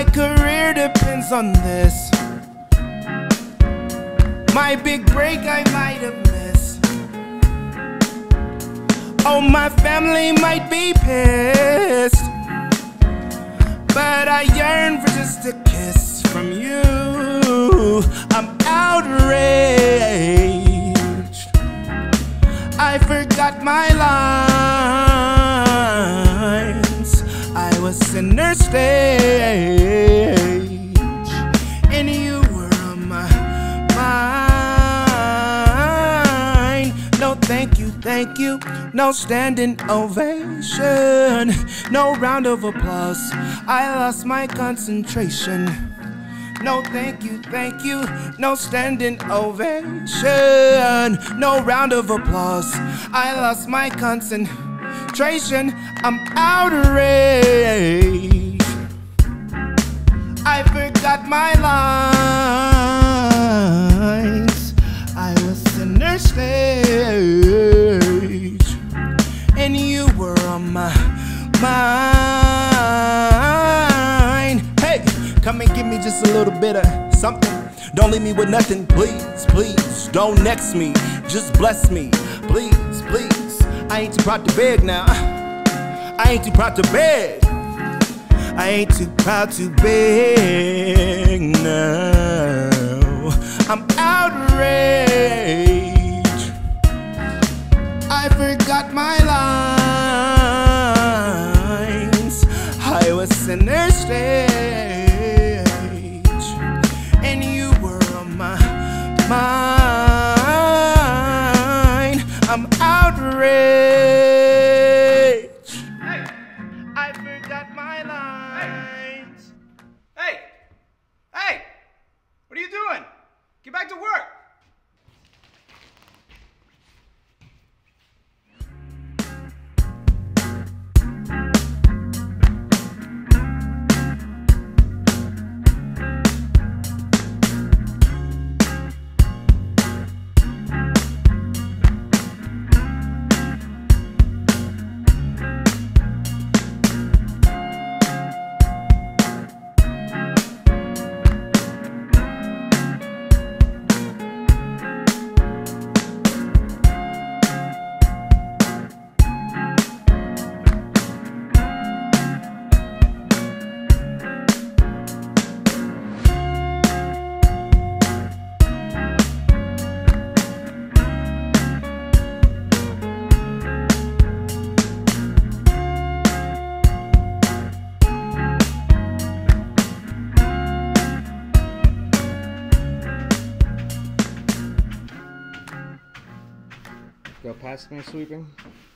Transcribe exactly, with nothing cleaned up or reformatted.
My career depends on this. My big break I might have missed. Oh, my family might be pissed, but I yearn for just a kiss from you. I'm outraged. I forgot my lines. I was center stage, and you were on my mind. No thank you, thank you. No standing ovation. No round of applause. I lost my concentration. No thank you, thank you. No standing ovation. No round of applause. I lost my concentration. I'm outraged. I forgot my lines. I was center stage, and you were on my mind. Hey, come and give me just a little bit of something. Don't leave me with nothing, please, please. Don't next me, just bless me, please, please. I ain't too proud to beg now. I ain't too proud to beg. I ain't too proud to beg now. I'm outraged. I forgot my lines. I was center stage, and you were on my mind. I'm outraged. Hey, I forgot my lines. Hey! Hey! What are you doing? Get back to work! Go past me sweeping.